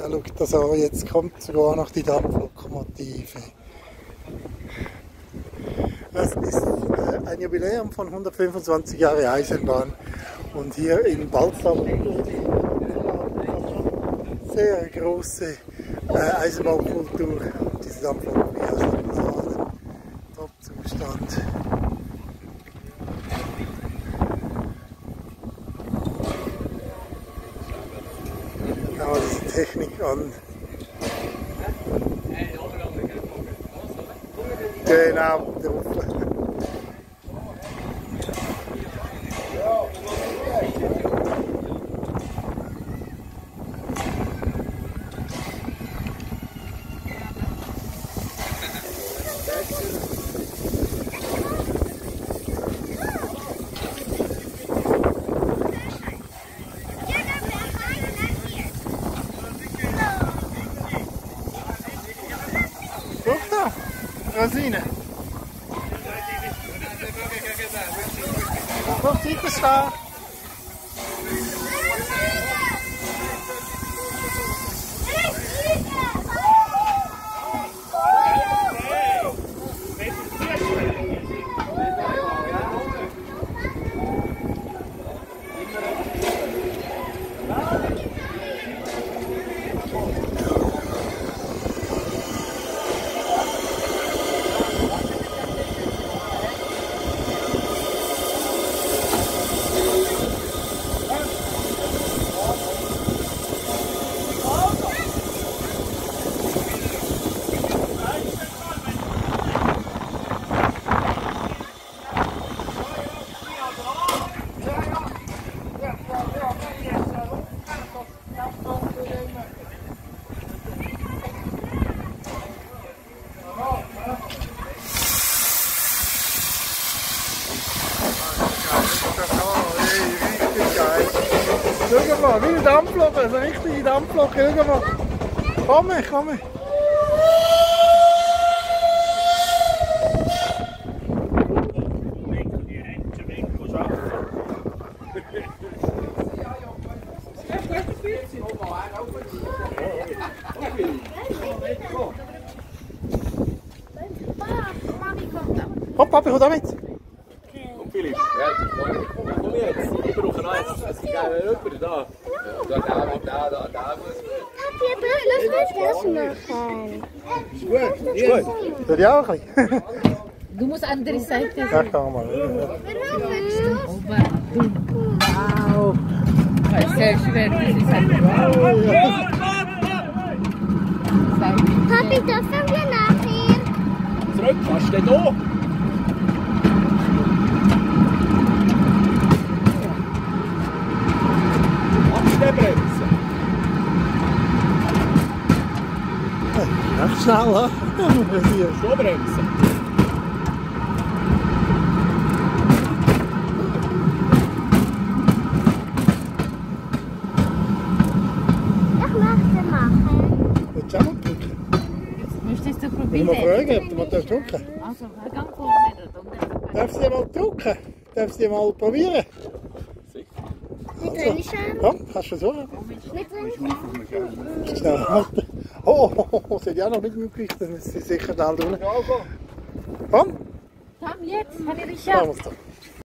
Ja, schaut das an, jetzt kommt sogar noch die Dampflokomotive. Es ist ein Jubiläum von 125 Jahre Eisenbahn und hier in Balzam sehr große Eisenbahnkultur, diese Dampflok aus dem Top-Zustand. Genau, diese Technik an. Genau, drauf. Guck da, Rosine. Guck, sieht es da? Schau mal, wie eine Dampflok, also eine richtige Dampflok, schau mal. Komm, komm. Komm, Papi, komm da mit. Komm, Philipp. Ja, komm jetzt. Wir brauchen noch eins. Es gibt jemanden da. Da muss. Lass mich das machen. Ist gut. Ist gut. Soll ich auch ein bisschen? Du musst andere Seite Ja, sehen. kann mal. Wow. Das ist sehr schwer, diese Seite. Papi, dürfen wir nachher? Zurück, kannst du denn da? Bremsen. Echt schnell, ha? Schon bremsen. Ich möchte machen. Willst du auch mal drücken? Möchtest du Ich probieren? muss mal fragen, ob du mal drücken Also, gang vorne. darfst. Darf sie mal drücken? Darf sie mal probieren? Mit drin schauen. Komm, kannst du versuchen. Mit drin Schnell halten. Oh, sie hat ja noch nicht möglich, dann ist sie sicher schnell drin. Komm, Komm jetzt, habe ich schauen wir geschafft. es doch.